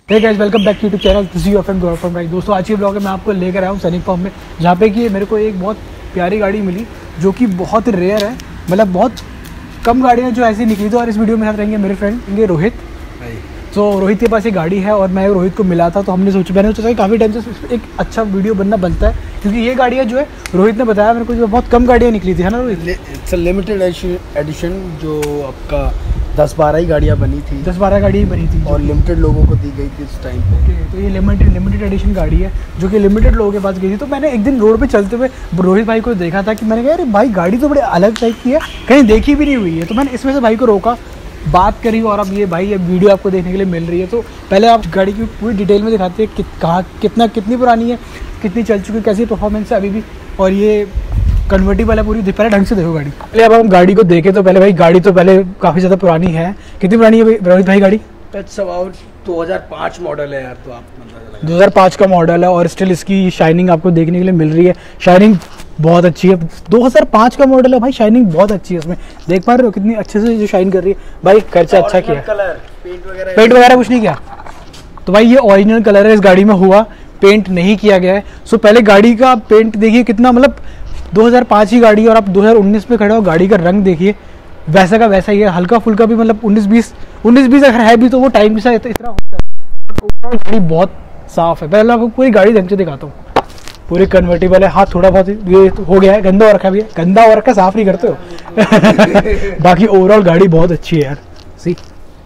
Hey guys, welcome back to YouTube channel. This is your friend Gaurav from right. दोस्तों, आज के blog में मैं आपको लेकर आया हूँ सैनिक फॉर्म में, जहाँ पे कि मेरे को एक बहुत प्यारी गाड़ी मिली जो कि बहुत रेयर है। मतलब बहुत कम गाड़ियाँ जो ऐसी निकली थी। और इस वीडियो में साथ रहेंगे मेरे फ्रेंड रोहित। तो रोहित के पास ये गाड़ी है और मैं रोहित को मिला था, तो मैंने सोचा कि काफ़ी टाइम से एक अच्छा वीडियो बनता है, क्योंकि ये गाड़ियाँ जो है रोहित ने बताया मेरे को जो बहुत कम गाड़ियाँ निकली थी, है ना रोहित? इट्स लिमिटेड एडिशन जो आपका 10-12 ही गाड़ियाँ बनी थी, 10-12 गाड़ियाँ बनी थी और लिमिटेड लोगों को दी गई थी उस टाइम पे। तो ये लिमिटेड एडिशन गाड़ी है जो कि लिमिटेड लोगों के पास गई थी। तो मैंने एक दिन रोड पे चलते हुए रोहित भाई को देखा था कि मैंने कहा अरे भाई गाड़ी तो बड़े अलग टाइप की है, कहीं देखी भी नहीं हुई है। तो मैंने इसमें से भाई को रोका, बात करी, और अब ये भाई ये वीडियो आपको देखने के लिए मिल रही है। तो पहले आप गाड़ी की पूरी डिटेल में दिखाते हैं कहाँ कितनी पुरानी है, कितनी चल चुकी है, कैसी परफॉर्मेंस है अभी भी, और ये कन्वर्टिबल है पूरी। पहले ढंग से देखो गाड़ी। पहले अब हम गाड़ी को देखें तो पहले भाई गाड़ी तो पहले काफ़ी ज़्यादा पुरानी है। कितनी पुरानी है रोहित भाई गाड़ी? इट्स अबाउट 2005 मॉडल है यार, तो आप 2005 का मॉडल है और स्टिल इसकी शाइनिंग आपको देखने के लिए मिल रही है। शाइनिंग बहुत अच्छी है। 2005 का मॉडल है भाई, शाइनिंग बहुत अच्छी है इसमें। देख पा रहे हो कितनी अच्छे से जो शाइन कर रही है भाई। खर्चा अच्छा किया, पेंट वगैरह कुछ नहीं किया। तो भाई ये ओरिजिनल कलर है इस गाड़ी में, हुआ पेंट नहीं किया गया है। सो पहले गाड़ी का पेंट देखिए कितना, मतलब 2005 की गाड़ी और आप 2019 में खड़े हो, गाड़ी का रंग देखिए वैसा का वैसा ही है, हल्का फुल्का भी, मतलब 19-20 अगर है भी तो वो टाइम के साथ इतना हो जाता है। गाड़ी बहुत साफ है। पहले आपको पूरी गाड़ी ढंग से दिखाता हूँ। पूरी कन्वर्टेबल है। हाँ, थोड़ा बहुत ये हो गया है, गंदा और रखा भी है, गंदा और रखा साफ नहीं करते हो। बाकी ओवरऑल गाड़ी बहुत अच्छी है यार। सी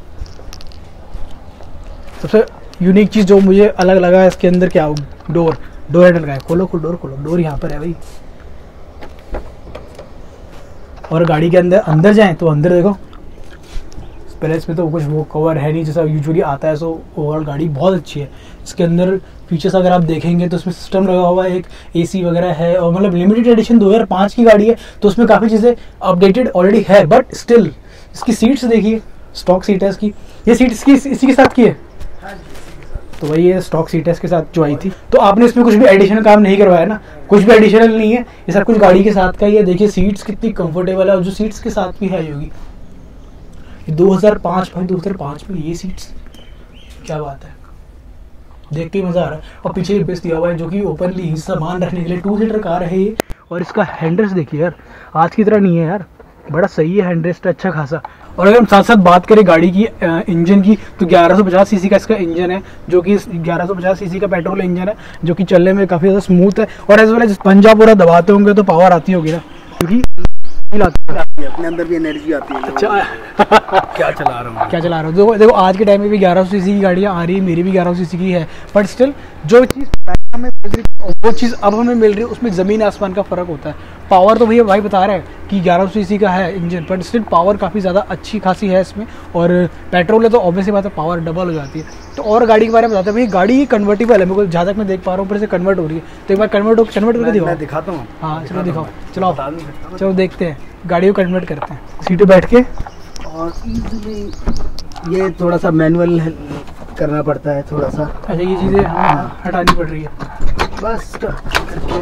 सबसे यूनिक चीज़ जो मुझे अलग लगा है इसके अंदर, क्या डोर हैंडल का है। खोलो डोर यहाँ पर है भाई। और गाड़ी के अंदर जाएं तो अंदर देखो, पहले इसमें तो कुछ वो कवर है नहीं जैसा यूजुअली आता है। सो ओवरऑल गाड़ी बहुत अच्छी है। इसके अंदर फीचर्स अगर आप देखेंगे तो इसमें सिस्टम लगा हुआ है, एक एसी वगैरह है, और मतलब लिमिटेड एडिशन 2005 की गाड़ी है तो उसमें काफ़ी चीज़ें अपडेटेड ऑलरेडी है। बट स्टिल इसकी सीट्स देखिए, स्टॉक सीट है इसकी। ये सीट इसी के साथ की है। तो वही ये स्टॉक सीट है इसके साथ जो आई थी। तो आपने इसमें कुछ भी एडिशनल काम नहीं करवाया ना, कुछ भी एडिशनल नहीं है, ये सब कुछ गाड़ी के साथ का ही है। देखिए सीट्स कितनी कंफर्टेबल है, और जो सीट्स के साथ भी है होगी 2005 में ये सीट्स, क्या बात है, देख के मज़ा आ रहा है। और पीछे बेस दिया हुआ है जो कि ओपनली सामान रखने के लिए 2 सीटर कार है ये। और इसका हैंडरेस्ट देखिए यार, आज की तरह नहीं है यार, बड़ा सही है हैंडरेस्ट, अच्छा खासा। और अगर हम साथ साथ बात करें गाड़ी की इंजन की, तो 1150 सीसी का इसका इंजन है, जो कि 1150 सीसी का पेट्रोल इंजन है, जो कि चलने में काफ़ी ज़्यादा स्मूथ है। और एज वेल एज पंजा पूरा दबाते होंगे तो पावर आती होगी ना, क्योंकि अपने अंदर भी एनर्जी आती है। अच्छा क्या चला रहा हूँ देखो आज के टाइम में भी 1100 सीसी की गाड़ियाँ आ रही है, मेरी भी 1100 सीसी की है। बट स्टिल जो चीज़ हमें मिल रही है वो चीज़ अब हमें मिल रही है, उसमें ज़मीन आसमान का फ़र्क होता है। पावर तो भैया भाई बता रहे हैं कि 1100 सीसी का है इंजन, बट स्टिल पावर काफ़ी ज़्यादा अच्छी खासी है इसमें। और पेट्रोल है तो ऑब्वियसली बात है पावर डबल हो जाती है। तो और गाड़ी के बारे में बताते हैं भाई, गाड़ी कन्वर्टिबल है, मेरे को जहाँ तक मैं देख पा रहा हूँ ऊपर से कन्वर्ट हो रही है। तो एक बार कन्वर्ट करके दिखाओ। मैं दिखाता हूँ। हाँ चलो दिखाओ, चलो देखते हैं, गाड़ी को कन्वर्ट करते हैं सीटें बैठ के। और इजीली ये थोड़ा सा मैनुअल करना पड़ता है थोड़ा सा। अच्छा, ये चीज़ें हटानी पड़ रही है बस करके।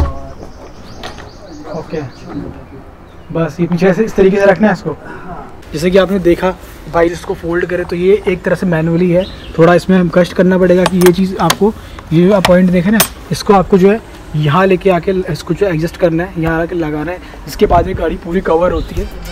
ओके, बस ये पीछे से इस तरीके से रखना है इसको। जैसे कि आपने देखा भाई, इसको फोल्ड करें तो ये एक तरह से मैनुअली है। थोड़ा इसमें हम कष्ट करना पड़ेगा कि ये चीज़ आपको, ये आप पॉइंट देखें ना, इसको आपको जो है यहाँ लेके आके इसको जो एडजस्ट करना है, यहाँ आके लगाना है। इसके बाद में गाड़ी पूरी कवर होती है।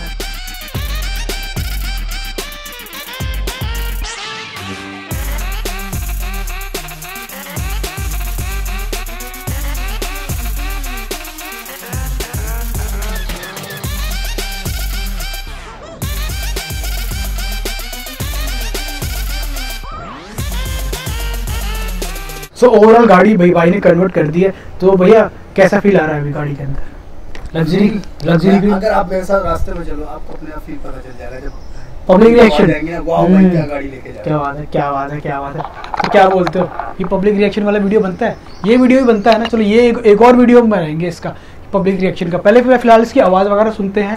सो ओवरऑल गाड़ी भाई ने कन्वर्ट कर दी है। तो भैया कैसा फील आ रहा है अभी गाड़ी के अंदर? लग्जरी अगर आप मेरे साथ रास्ते में चलो आपको अपने आप फील पता चल जाएगा जब पब्लिक रिएक्शन। वाह भाई क्या गाड़ी लेके जा रहा है। क्या बात है। तो क्या बोलते हो, ये पब्लिक रिएक्शन वाला वीडियो बनता है? ये वीडियो भी बनता है ना। चलो ये एक और वीडियो हम बनाएंगे इसका, पब्लिक रिएक्शन का। पहले फिलहाल इसकी आवाज़ वगैरह सुनते हैं।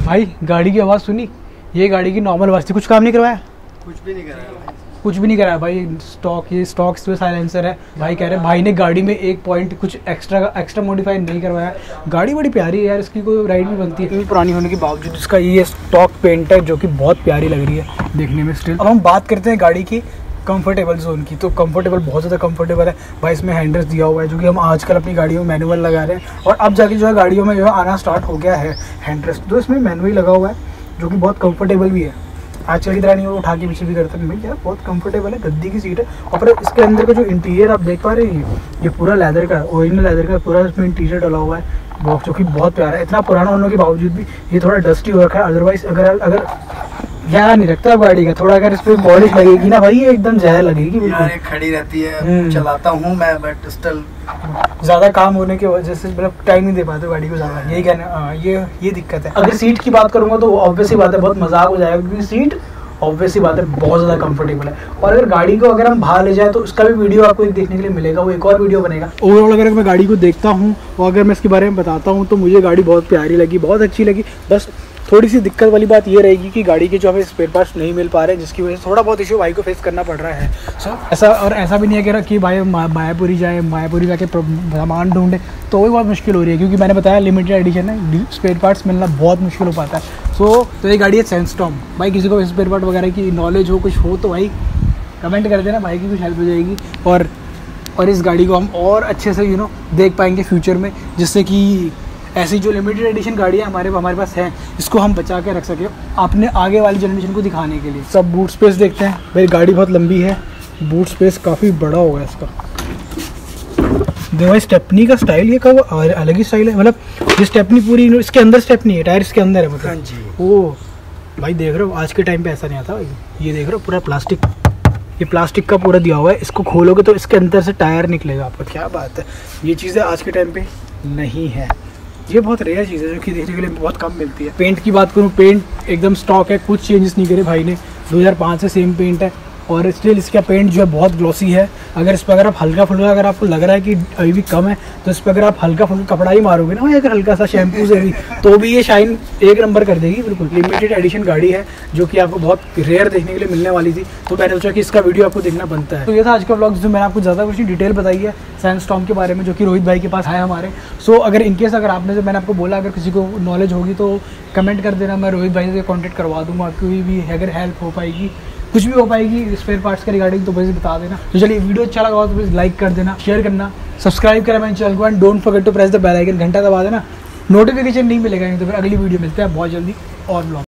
भाई गाड़ी की आवाज़ सुनी, ये गाड़ी की नॉर्मल आवाज़ थी, कुछ काम नहीं करवाया, कुछ भी नहीं कराया भाई, कुछ भी नहीं कराया भाई। ये स्टॉक पे साइलेंसर है भाई, कह रहे भाई ने गाड़ी में एक पॉइंट कुछ एक्स्ट्रा मॉडिफाई नहीं करवाया। गाड़ी बड़ी प्यारी है यार, इसकी कोई राइड भी बनती है। इतनी पुरानी होने के बावजूद इसका ये स्टॉक पेंट है जो कि बहुत प्यारी लग रही है देखने में स्टिल। अब हम बात करते हैं गाड़ी की कंफर्टेबल जोन की, तो कंफर्टेबल बहुत ज़्यादा कंफर्टेबल है भाई। इसमें हैंडल्स दिया हुआ है जो कि हम आजकल अपनी गाड़ियों में मैनुअल लगा रहे हैं, और अब जाके जो है गाड़ियों में जो है आना स्टार्ट हो गया है हैंडल्स, तो इसमें मैनुअल लगा हुआ है जो कि बहुत कंफर्टेबल भी है। आजकल की तरह नहीं वो उठा के पीछे भी करते हैं भाई यार, बहुत कंफर्टेबल है, गद्दी की सीट है। और फिर इसके अंदर का जो इंटीरियर आप देख पा रहे हैं, ये पूरा लेदर का, ओरिजिनल लेदर का पूरा इसमें इंटीरियर डला हुआ है बॉक्स, जो कि बहुत प्यारा है। इतना पुराना होने के बावजूद भी ये थोड़ा डस्टी हो रखा है, अदरवाइज अगर ध्यान नहीं रखता गाड़ी का थोड़ा, अगर इस पर पॉलिश लगेगी ना भाई ये एकदम जहर लगेगी बिल्कुल। यार खड़ी रहती है, चलाता हूँ मैं बट स्टिल ज़्यादा काम होने की वजह से मतलब टाइम नहीं दे पाते गाड़ी को ज़्यादा, यही कहना ये दिक्कत है। अगर सीट की बात करूँगा तो ऑब्वियस ही बात है बहुत मजाक हो जाएगा, क्योंकि सीट ऑब्वियस ही बात है बहुत ज़्यादा कंफर्टेबल है। और अगर गाड़ी को अगर हम बाहर ले जाए तो उसका भी वीडियो आपको एक देखने के लिए मिलेगा, वो एक और वीडियो बनेगा। ओवरऑल अगर मैं गाड़ी को देखता हूँ और अगर मैं इसके बारे में बताता हूँ तो मुझे गाड़ी बहुत प्यारी लगी, बहुत अच्छी लगी। बस थोड़ी सी दिक्कत वाली बात ये रहेगी कि गाड़ी के जो हमें स्पेयर पार्ट्स नहीं मिल पा रहे हैं, जिसकी वजह से थोड़ा बहुत इशू भाई को फेस करना पड़ रहा है। ऐसा भी नहीं है कि भाई मायापुरी जाए, मायापुरी जाके सामान ढूंढे तो भी बहुत मुश्किल हो रही है, क्योंकि मैंने बताया लिमिटेड एडिशन है, स्पेयर पार्ट्स मिलना बहुत मुश्किल हो पाता है। तो ये गाड़ी है सैंडस्टॉर्म। भाई किसी को स्पेयर पार्ट वगैरह की नॉलेज हो, कुछ हो तो भाई कमेंट कर देना, भाई की कुछ हेल्प हो जाएगी। और इस गाड़ी को हम और अच्छे से देख पाएंगे फ्यूचर में, जिससे कि ऐसी जो लिमिटेड एडिशन गाड़ियाँ हमारे पास हैं इसको हम बचा के रख सके अपने आगे वाली जनरेशन को दिखाने के लिए। सब बूट स्पेस देखते हैं भाई, गाड़ी बहुत लंबी है, बूट स्पेस काफ़ी बड़ा होगा इसका। देखो भाई स्टेपनी का स्टाइल ये कब अलग ही स्टाइल है, मतलब ये स्टेपनी पूरी इसके अंदर स्टेपनी है, टायर इसके अंदर है मतलब। हाँ जी। ओ भाई देख रहे हो आज के टाइम पे ऐसा नहीं आता भाई, ये देख रहे हो पूरा प्लास्टिक, ये प्लास्टिक का पूरा दिया हुआ है, इसको खोलोगे तो इसके अंदर से टायर निकलेगा आपका। क्या बात है, ये चीज़ें आज के टाइम पे नहीं है, ये बहुत रेयर चीज़ है जो कि देखने के लिए बहुत कम मिलती है। पेंट की बात करूँ, पेंट एकदम स्टॉक है, कुछ चेंजेस नहीं करे भाई ने, 2005 से सेम पेंट है, और स्टिल इसका पेंट जो है बहुत ग्लॉसी है। अगर इस पर अगर आप हल्का फुल्का अगर आपको लग रहा है कि अभी भी कम है तो इस पर अगर आप हल्का फुल्का कपड़ा ही मारोगे ना, अगर हल्का सा शैम्पू से भी, तो भी ये शाइन एक नंबर कर देगी बिल्कुल। लिमिटेड एडिशन गाड़ी है जो कि आपको बहुत रेयर देखने के लिए मिलने वाली थी, तो मैंने सोचा कि इसका वीडियो आपको देखना बनता है। तो ये था आज का व्लॉग, जो मैंने आपको ज़्यादा कुछ नहीं डिटेल बताई है सैंडस्टॉर्म के बारे में, जो कि रोहित भाई के पास है हमारे। सो अगर इनकेस अगर आपने, जो मैंने आपको बोला, अगर किसी को नॉलेज होगी तो कमेंट कर देना, मैं रोहित भाई से कॉन्टैक्ट करवा दूँगा, कोई भी अगर हेल्प हो पाएगी, कुछ भी हो पाएगी स्पेयर पार्ट्स के रिगार्डिंग तो बस बता देना। तो चलिए वीडियो अच्छा लगा हो तो प्लीज़ लाइक कर देना, शेयर करना, सब्सक्राइब करें मेरे चैनल को, and don't forget to press the bell icon, घंटा दबा देना, नोटिफिकेशन नहीं मिलेगा नहीं तो फिर अगली वीडियो मिलते हैं बहुत जल्दी और व्लॉग।